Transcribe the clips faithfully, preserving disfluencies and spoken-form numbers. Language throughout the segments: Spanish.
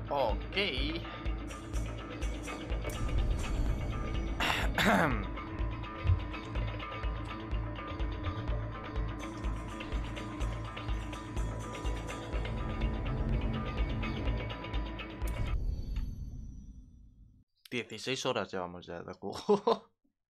Ok. dieciséis horas llevamos ya de juego.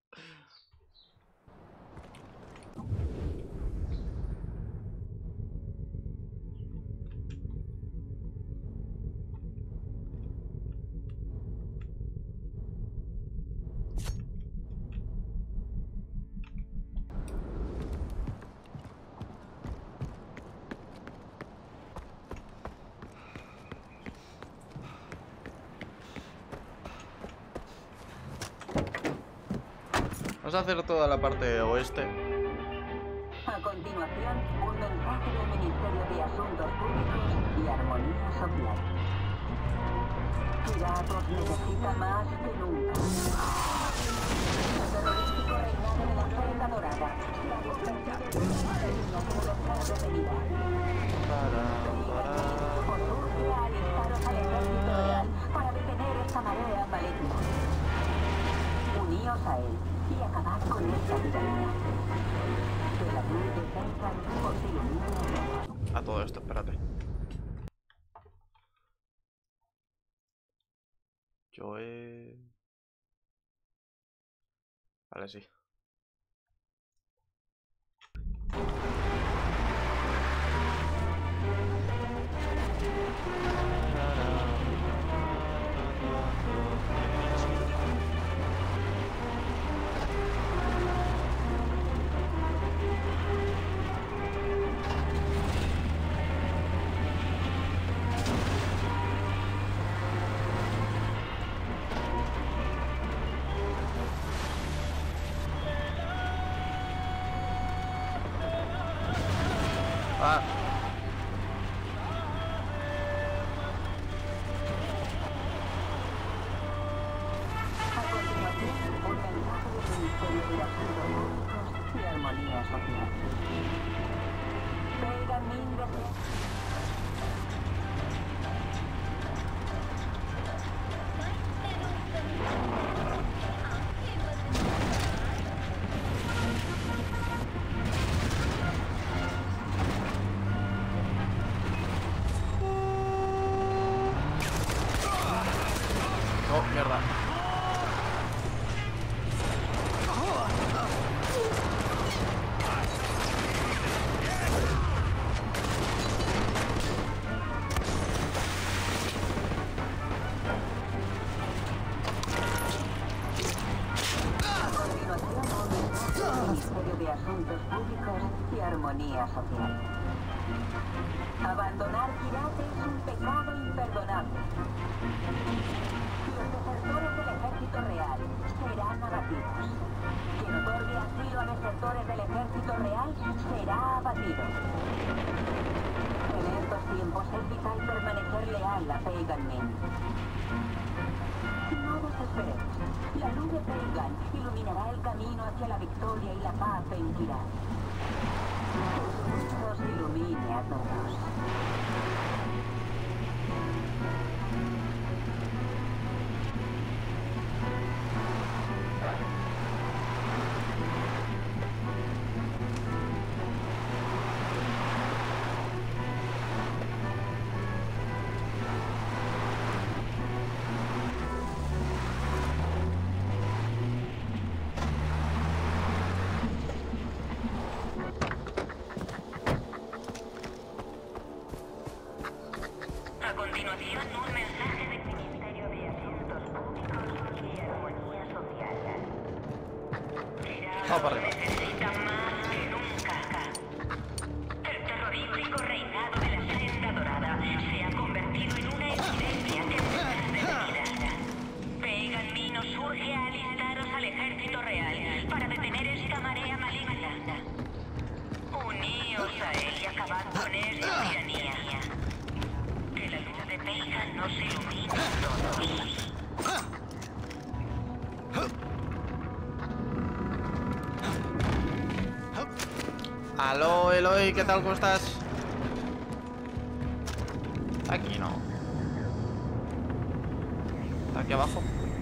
Vamos a hacer toda la parte oeste. A continuación, un mensaje del Ministerio de Asuntos Públicos y Armonía Social. Piratos necesita más que nunca. El terrorífico reinado de la Celda Dorada. La convertida en ser detenida. Os urge a alistaros al ejército real para detener esta marea maligna. Uníos a él y acabad con esta tiranía. Que la luz de Pensan os ilumine a todos. A todo esto, espérate. Yo he... Vale, sí. Ah. A continuación, un mensaje del Ministerio de Asuntos Públicos y Armonía Social. Pagan Min desea... Oh, mierda. Ministerio de Asuntos Públicos y Armonía Social. Abandonar Kirat es un pecado imperdonable. Los desertores del Ejército Real serán abatidos. Quien otorgue asilo a desertores del Ejército Real será abatido. En estos tiempos es vital permanecer leal a Pagan Min. No desesperemos. La luz de Pagan iluminará el camino hacia la victoria y la paz en Kirat. Que su luz nos ilumine a todos. A continuación, un mensaje del Ministerio de Asuntos Públicos y Armonía Social. Vamos para arriba. Necesita más que nunca. El terrorífico reinado de la Senda Dorada se ha convertido en una epidemia que debe ser detenida. Pagan Min os urge a alistaros al Ejército Real para detener esta marea maligna. Uníos a él y acabad con esta tiranía. Que la luz de Pagan nos ilumine a todos. Aló, Eloy, ¿qué tal? ¿Cómo estás? Aquí no. Está aquí abajo.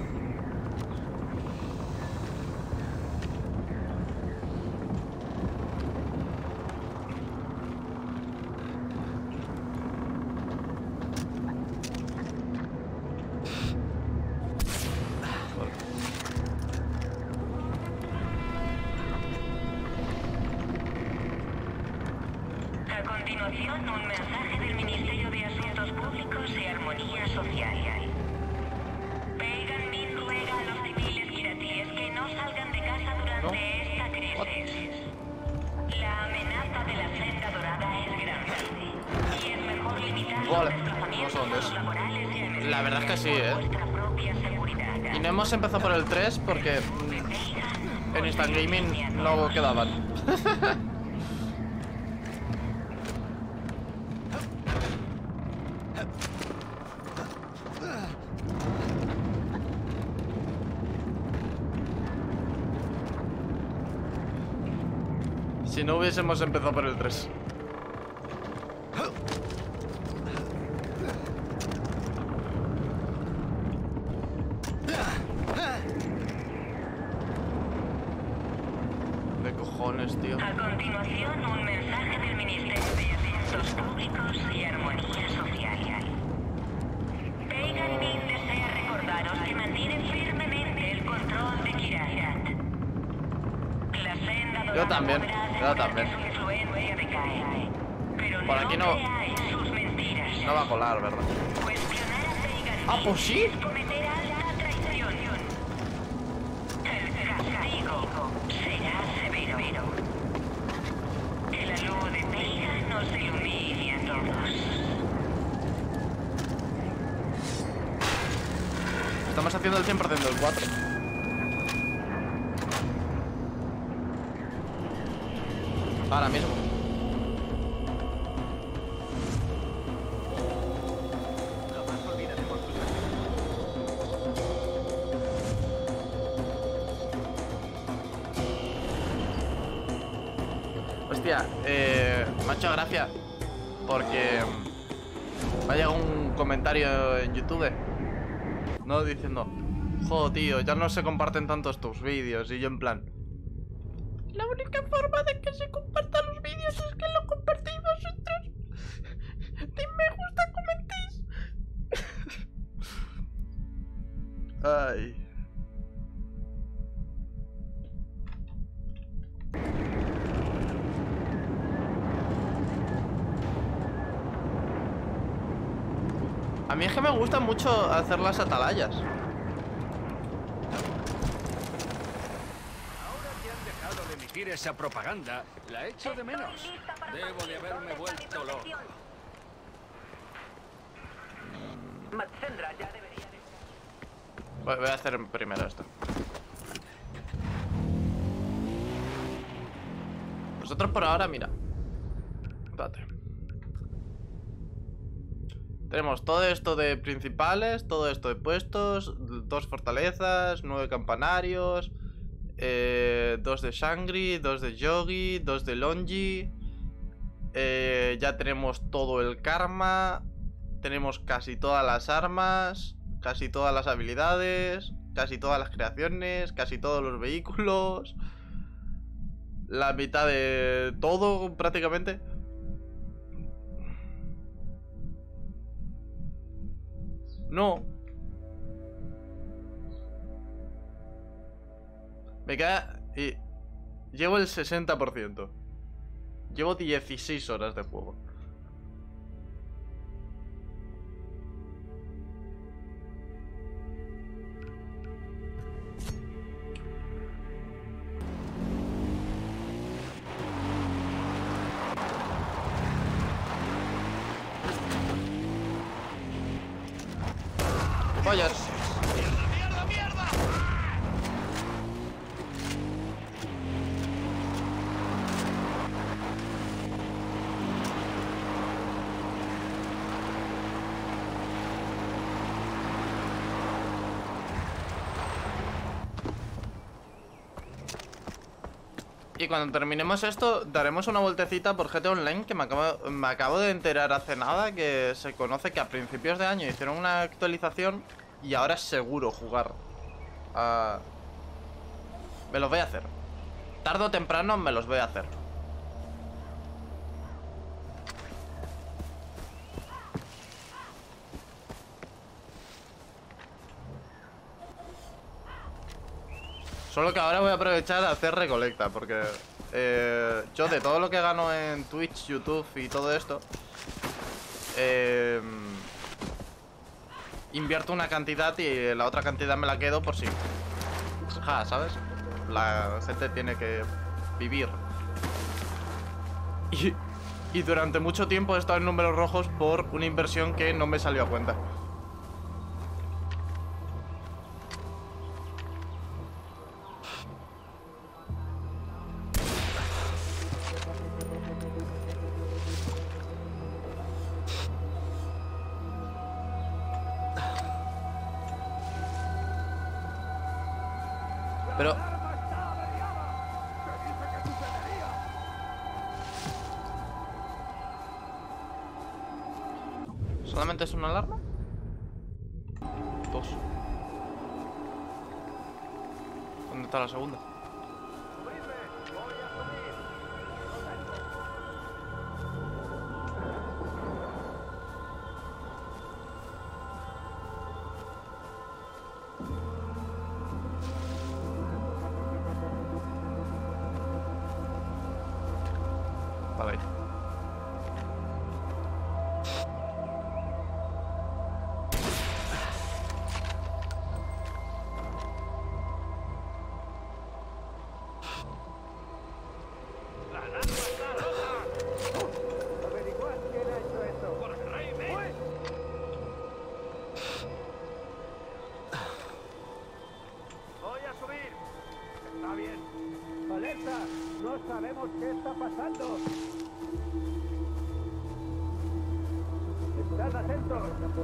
A continuación, un mensaje del Ministerio de Asuntos Públicos y Armonía Social. Pagan Min ruega a los civiles iratíes que no salgan de casa durante ¿No? esta crisis. La amenaza de la senda dorada es grande y es mejor limitar Vale, los desplazamientos no sé dónde es. laborales y emergencias La verdad es que sí, por ¿eh? vuestra propia seguridad. Y no hemos empezado por el tres porque mm, en Instant Gaming no quedaban. Si no hubiésemos empezado por el tres. ¿Qué cojones, tío? A continuación, un mensaje del Ministerio de Asuntos Públicos y Armonía Social. Pagan Min desea recordaros que mantienen firmemente el control de Kirayat. La senda dorada Yo también, podrá yo asegurar también. que su influencia decae, pero Por aquí no- creáis sus mentiras. No va a colar, ¿verdad? Cuestionar a Pagan Ah, Min pues sí. es cometer alta traición. El castigo será severo. Que la luz de Pagan nos ilumine a todos. Estamos haciendo el cien por ciento del cuatro. Ahora mismo. Hostia, eh, me ha hecho gracia porque me ha llegado un comentario en YouTube, ¿no? Diciendo, jo, tío, ya no se comparten tantos tus vídeos. Y yo en plan, la única forma de que se compartan los vídeos es que lo compartéis vosotros. Deis me gusta, comentéis. Ay. A mí es que me gusta mucho hacer las atalayas. Ahora que han dejado de emitir esa propaganda, la echo de menos. Debo de haberme vuelto loco. Matsendra ya debería de... Voy voy a hacer primero esto. Nosotros por ahora, mira. Espérate. Tenemos todo esto de principales, todo esto de puestos, dos fortalezas, nueve campanarios, eh, dos de Shangri, dos de Yogi, dos de Longi. Eh, ya tenemos todo el karma, tenemos casi todas las armas, casi todas las habilidades, casi todas las creaciones, casi todos los vehículos, la mitad de todo prácticamente. No. Me queda... Y... Llevo el sesenta por ciento. Llevo dieciséis horas de juego. Pollas. Y cuando terminemos esto, daremos una vueltecita por G T A Online, que me acabo, me acabo de enterar hace nada que se conoce que a principios de año hicieron una actualización Y ahora es seguro jugar a... Me los voy a hacer. Tarde o temprano me los voy a hacer. Solo que ahora voy a aprovechar a hacer recolecta, porque eh, yo de todo lo que gano en Twitch, YouTube y todo esto, eh, invierto una cantidad y la otra cantidad me la quedo por si... Ja, ¿sabes? La gente tiene que vivir. Y, y durante mucho tiempo he estado en números rojos por una inversión que no me salió a cuenta. Pero... ¿solamente es una alarma? Dos. ¿Dónde está la segunda? Vale. Voy a subir. Está bien. Alerta, no sabemos qué está pasando. Estad atentos.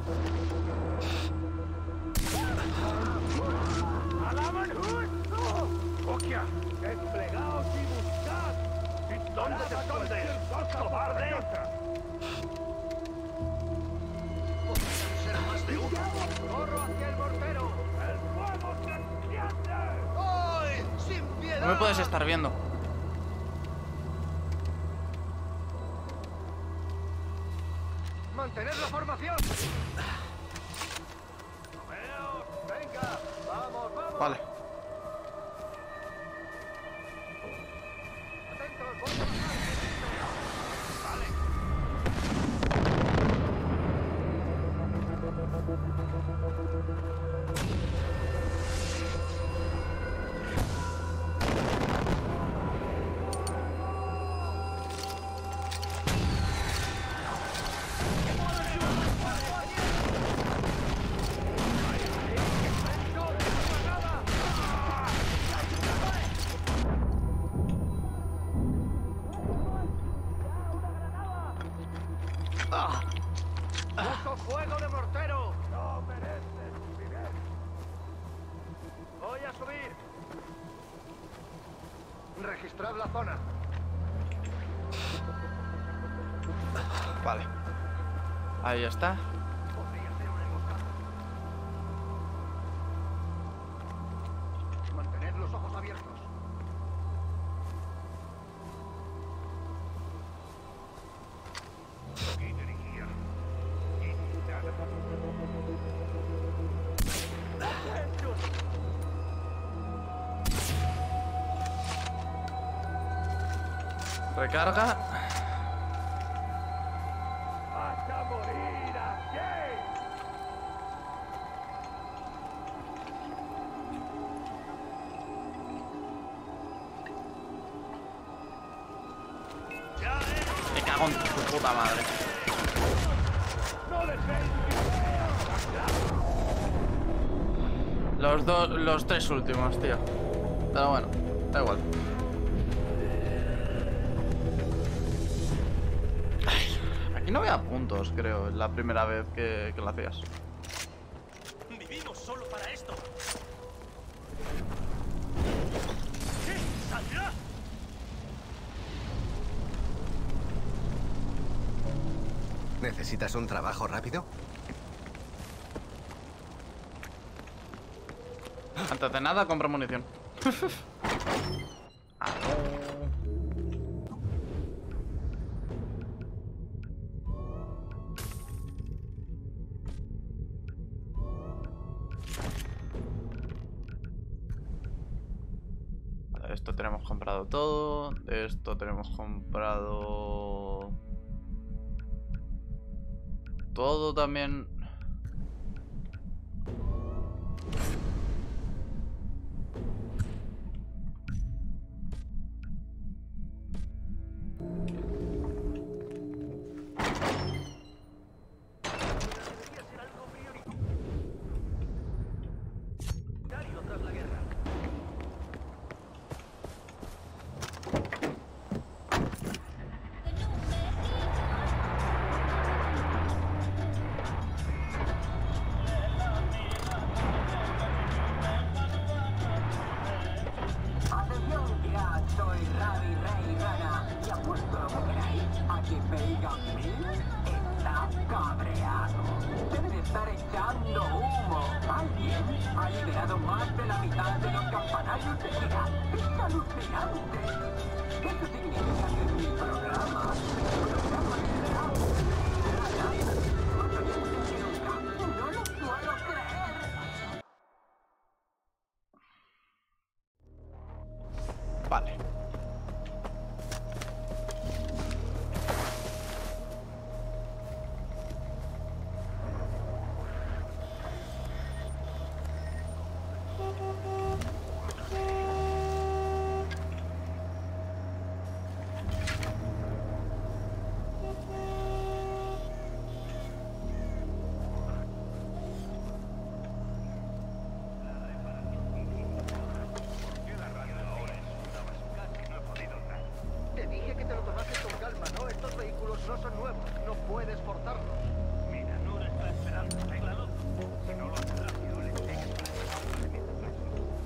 ¡Alaban justo! ¡Coquia! ¡Desplegaos y buscad! ¿Y dónde te escondes, cobarde? Podrían ser más de uno. ¡Corro hacia el mortero! ¡El fuego se enciende! ¡Ay! ¡Sin piedad! No me puedes estar viendo. ¡Mantened la formación! ¡Moveos! ¡Venga! ¡Vamos, vamos! Vale. ¡Atentos! ¡Voy a bajar! ¡Vale! ¡Uso fuego de mortero! ¡No mereces vivir! Voy a subir. Registrad la zona. Vale. Ahí está. Podría ser una emboscada. Mantened los ojos abiertos. Aquí dirigía. Recarga. ¡Hasta morir aquí! Me cago en tu puta madre. ¡No dejéis! Los dos, los tres últimos, tío. Pero bueno, da igual. Ay, aquí no había puntos, creo, es la primera vez que, que lo hacías. Vivimos solo para esto. ¿Qué? ¿Saldrá? ¿Necesitas un trabajo rápido? Antes de nada, compra munición. Ah, no. Vale, esto tenemos comprado todo. De esto tenemos comprado todo también. Atención, ya soy Ravi Rey Rana y apuesto lo que queráis a que Pagan Min está cabreado. Debe de estar echando humo. Alguien ha liberado más de la mitad de los campanarios de gira. Es alucinante. Eso significa que mi programa, el programa de Ravi Rey Rana, más oyentes que nunca. No lo puedo creer. Vale. Te dije que te lo tomases con calma, ¿no? Estos vehículos no son nuevos. No puedes forzarlos. Mira, Nur está esperando. Arréglalo. Si no lo hace rápido, le enseñas para que no se meta preso.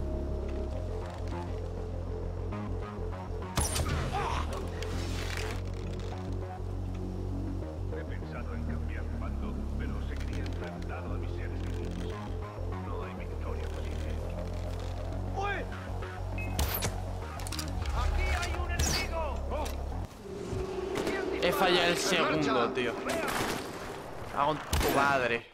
He pensado en cambiar de bando, pero seguiría enfrentado a mis seres queridos. No hay victoria posible. ¡Uy! ¡Aquí hay un enemigo! He fallado el segundo, tío. Hago en tu madre.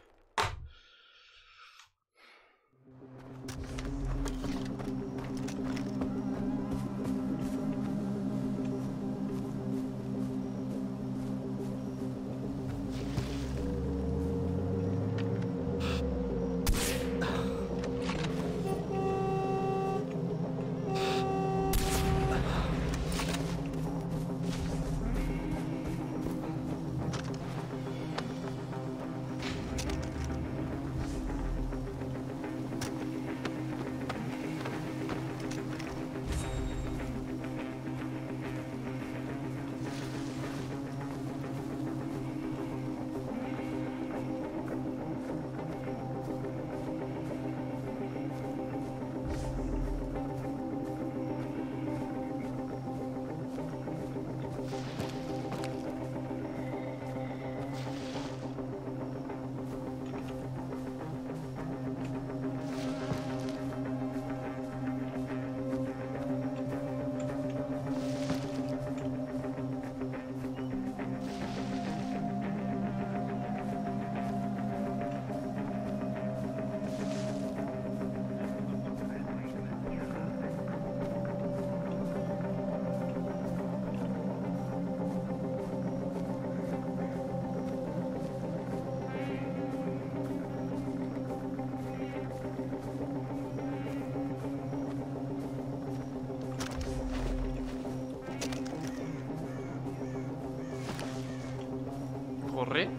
Corre.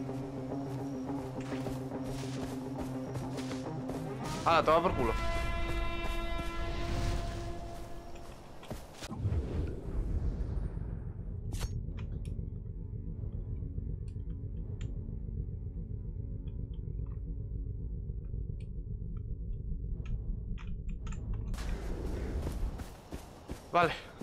Ah, toma por culo. Vale.